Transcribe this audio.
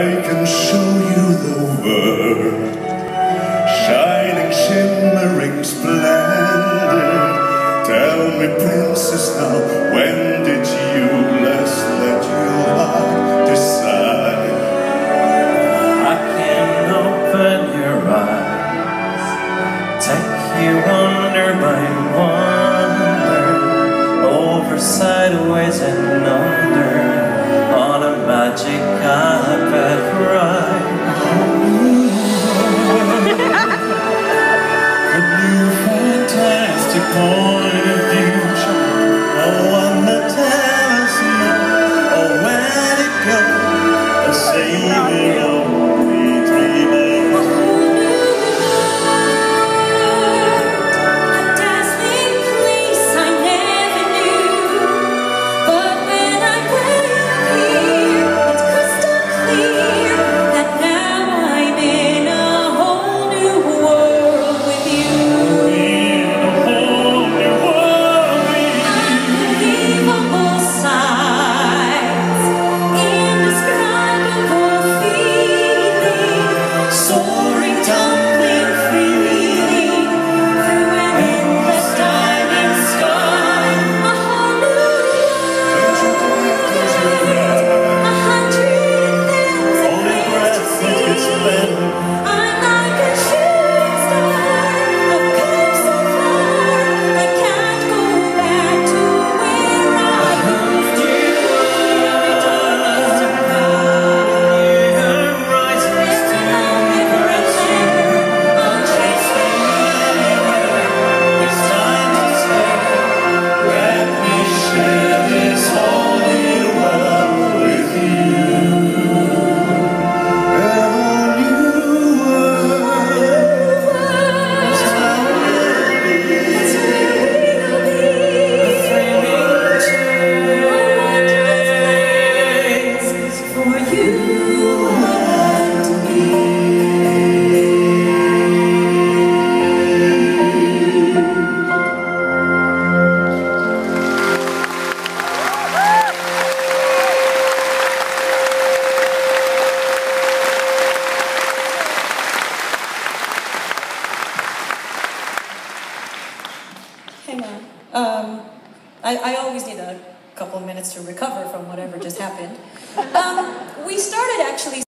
I can show you the world, shining, shimmering, splendid. Tell me, princess, now, when did you last let your heart decide? I can open your eyes, take you wonder by wonder, over, sideways and under, on a magic carpet ride. A new fantastic point of view, oh, one that tells you, oh, where to go, a savior only dreaming. A dazzling place I never knew, but when I wake here, it's crystal clear that now I'm in a whole new world with you. Unbelievable sights, indescribable feeling, soaring, tumbling, freewheeling through an endless diamond sky. A whole new world, 100,000 ways to see. I'm like a shooting star, I've come so far, I can't go back to where I left you. Every time I survive, every moment remember, I'll chase you anywhere. It's time to stay. Let me share this whole new world with you. For you and me. Hang on. I always need a couple of minutes to recover from whatever just happened. We started actually